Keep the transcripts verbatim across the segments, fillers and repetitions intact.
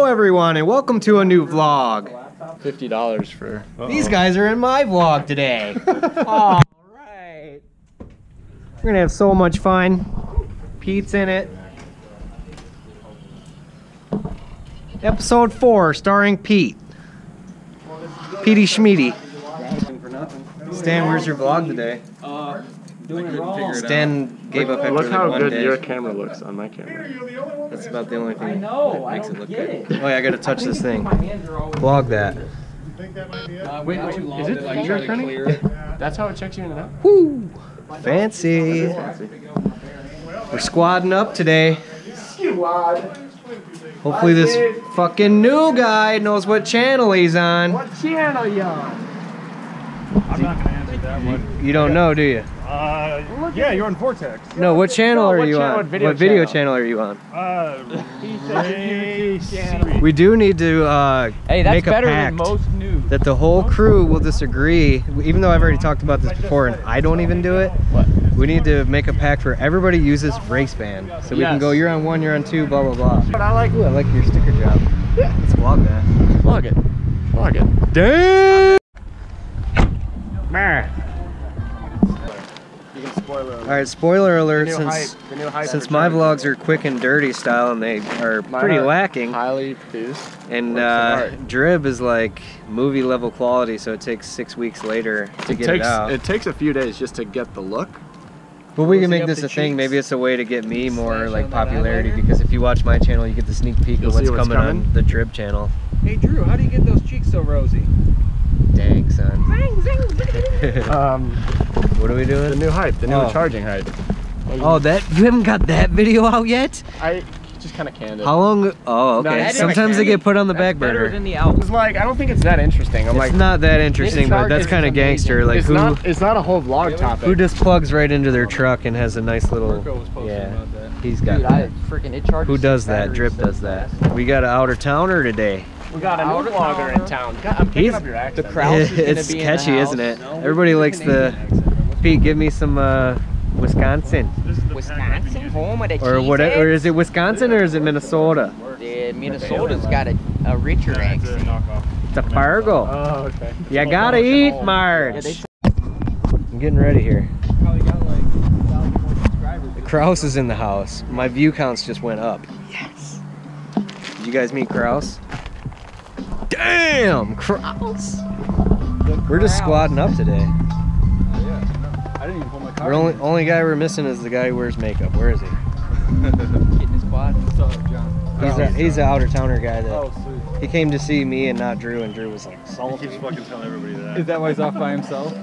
Hello everyone and welcome to a new vlog. fifty dollars for... Uh-oh. These guys are in my vlog today. Alright. We're gonna have so much fun. Pete's in it. Episode four starring Pete. Petey Schmeedy. Stan, where's your vlog today? Uh, doing it all. Stan gave up after Look how one good day. your camera looks on my camera. That's about the only thing I know, that makes I it don't look get good. it. Oh yeah, I gotta touch this thing. My hands are always Vlog that. Uh, Wait, wait, is it fingerprinting? That's how it checks you in and out? Woo! Fancy. We're squadding up today. Hopefully this fucking new guy knows what channel he's on. What channel you on? I'm not gonna answer that one. You don't know, do you? Uh, yeah, you're on Vortex. No, what channel No, are what you channel- on? what video What video channel? channel are you on? Uh, Ray We do need to uh, Hey, that's make a better pact than most news. that the whole crew will disagree, even though I've already talked about this before and I don't even do it. What? We need to make a pact where everybody uses race band. So we can Yes. go, you're on one, you're on two, blah, blah, blah. But I like... Ooh, I like your sticker job. Yeah. Let's vlog that. Vlog it. Vlog it. Damn! You can spoiler alert. Alright, spoiler alert, The new since, hype- the new hype since for my Jordan. vlogs are quick and dirty style and they are Mine pretty are lacking. Highly produced. And works of uh, art. Drib is like movie level quality, so it takes six weeks later to It get takes, it out. it takes a few days just to get the look. But we can Closing make up this the a thing. cheeks. Maybe it's a way to get me more Slash like on that popularity eyeliner. because if you watch my channel, you get the sneak peek You'll of what's, see what's coming, coming. on the Drib channel. Hey Drew, how do you get those cheeks so rosy? Dang, son. Um, What are we the doing? new hype, the new Oh. charging hype. Oh, that you haven't got that video out yet? I just kind of canned it. How long? Oh, No, okay. that's Sometimes they get put on the back Better burner. than the It's album. like, I don't think it's that interesting. I'm It's like, not that interesting, but that's charges kind is of gangster. Like it's who? not, it's not a whole vlog topic. Who just plugs right into their truck and has a nice little? Mirko was posting Yeah, about that. he's got. Dude, that. I freaking it charges. Who does six that? batteries Drip so does that. fast. We got an outer towner today. We got a new Out of vlogger in town. town. God, I'm picking He's- up your accent. the crowd- Kraus is gonna It's be in the catchy, house. isn't it? No, Everybody likes the. Pete, give me some uh, Wisconsin This is the Wisconsin, home of the or whatever. Or is it Wisconsin or is it Minnesota? Yeah, Minnesota's got a, a richer Yeah, it's a accent. knockoff. It's a Fargo. Oh, okay. You gotta eat, Marge. Yeah, they I'm getting ready here. probably got like one thousand more subscribers. The Kraus is in the house. My view counts just went up. Yes. Did you guys meet Kraus? Damn, Kraus. We're just squatting up today. I didn't even pull my car. The only only guy we're missing is the guy who wears makeup. Where is he? Getting his quad. So, John. He's a, he's the outer towner guy that Oh, sweet. he came to see me and not Drew, and Drew was like He salty. keeps fucking telling everybody that. Is that why he's off by himself?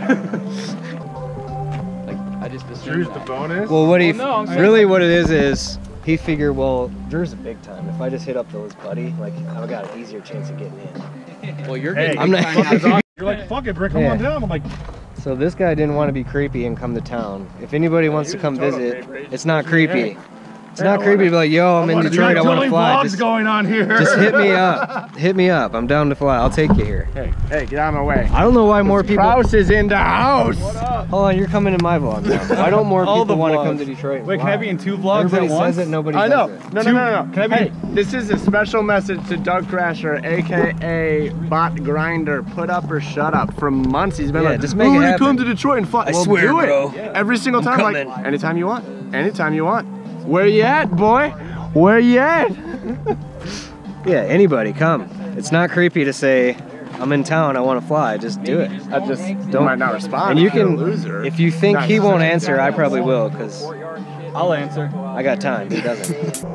Like, I just assumed Drew's the that. bonus. Well, what he Well, no, I'm saying- really what it is is he figured, well, Drew's a big time. If I just hit up to his buddy, like I've got an easier chance of getting in. Well, you're Hey, getting I'm big not- time Fuck is now. on. You're like, fuck it, Brick, come Yeah. on down. I'm like, So this guy didn't want to be creepy and come to town. If anybody wants to he was come a total visit, favorite. it's not creepy. It's Hey, not I creepy to wanna- be like, yo, I'm in wanna Detroit, do I want to totally fly. vlogs Just, going on here. just hit me up. Hit me up. I'm down to fly. I'll take you here. Hey, hey, get out of my way. I don't know why more people. Kraus is in the house. Hold on, you're coming in my vlog now. Why don't more All people the want to vlogs. come to Detroit? and Wait, can fly? I be in two vlogs Everybody at once? says it, nobody I does know. it. No, no, Two- no, no. Can I be- Hey, this is a special message to Doug Crasher, aka Bot Grinder. Put up or shut up. For months he's been Yeah, like, just make "Oh, it we're gonna happen." come to Detroit and fly." I well, swear, do it bro. every single I'm time. coming. Like anytime you want, anytime you want. Where you at, boy? Where you at? Yeah, anybody come. It's not creepy to say, I'm in town, I want to fly. Just do it. I just Don't- don't might not respond. And you if you're can, a loser. if you think Not he won't necessarily. answer, I probably will, because I'll answer. I got time. He doesn't.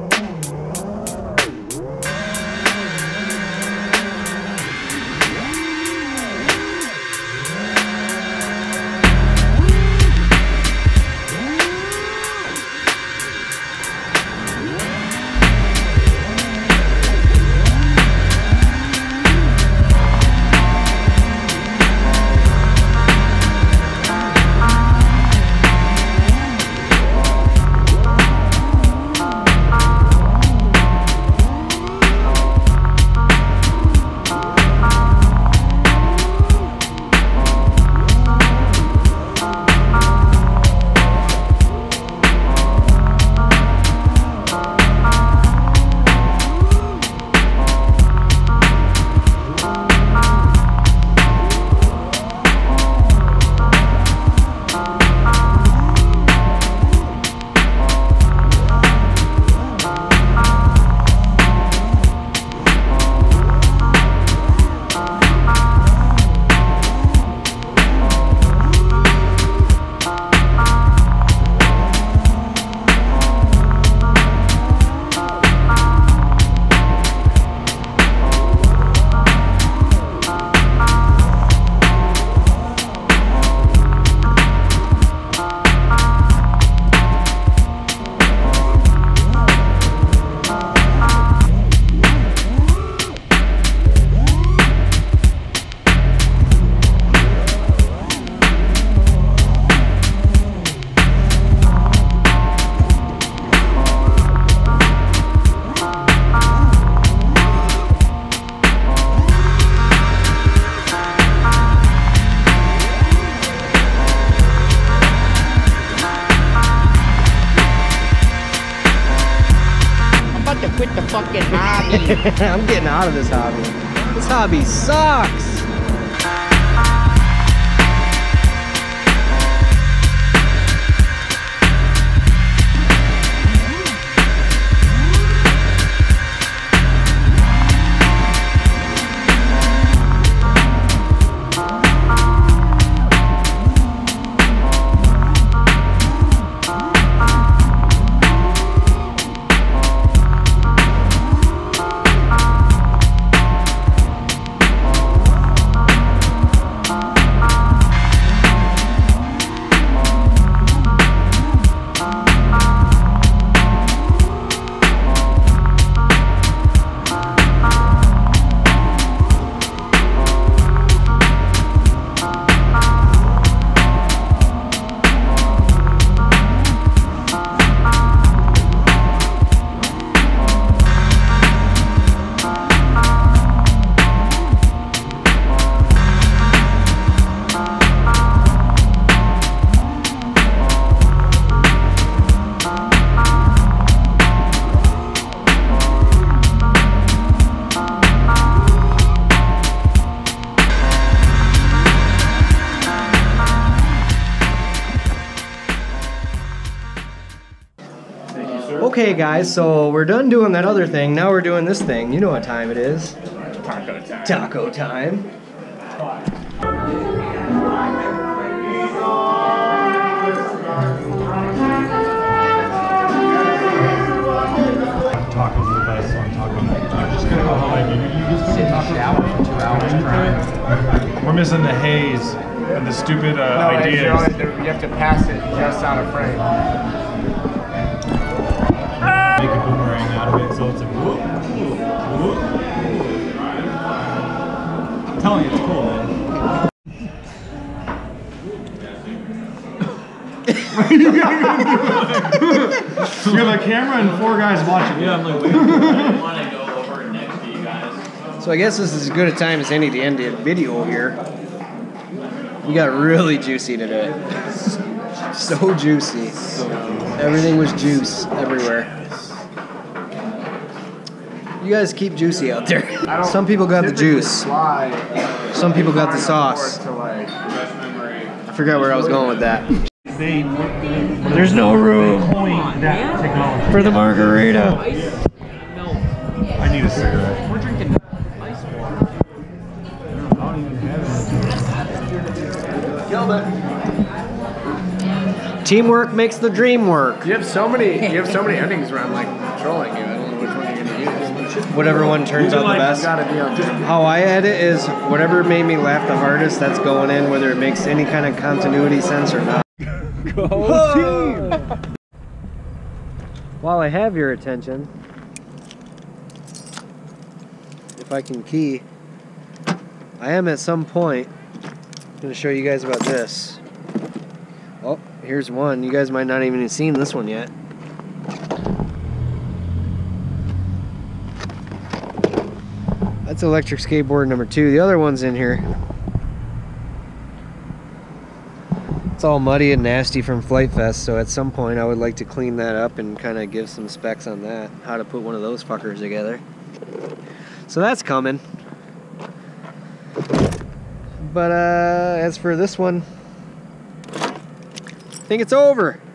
fucking hobby. I'm getting out of this hobby. This hobby sucks. Okay guys, so we're done doing that other thing. Now we're doing this thing. You know what time it is. Taco time. Taco time. Tacos are the best on Taco Night. I'm just gonna go home. You, you just Sit in the shower for two hours crying. We're missing the haze and the stupid uh, No, ideas. you always- you have to pass it just out of frame. Make a boomerang out of it, so it's like whoop, whoop, whoop. I'm telling you, it's cool, man. We have a camera and four guys watching. Yeah, I'm like, wait. I want to go over next to you guys. So I guess this is as good a time as any to end the video here. We got really juicy today. So juicy. Everything was juice everywhere. You guys keep juicy out there. Some people got the juice. Fly. Some people got the sauce. To like, I forgot where I was going with that. They, There's no room that technology. for the margarita. I need a cigarette. We're drinking ice water. I don't even have it. killed it. Teamwork makes the dream work. You have so many. You have so many endings where I'm like trolling you. I don't know which one you're gonna use. Whatever one turns out the It's best. gotta be on just. How I edit is whatever made me laugh the hardest, that's going in, whether it makes any kind of continuity sense or not. Go team! While I have your attention, if I can key, I am at some point going to show you guys about this. Oh, here's one. You guys might not even have seen this one yet. That's electric skateboard number two. The other one's in here. It's all muddy and nasty from Flight Fest, so at some point I would like to clean that up and kind of give some specs on that, how to put one of those fuckers together. So that's coming. But uh, as for this one, I think it's over.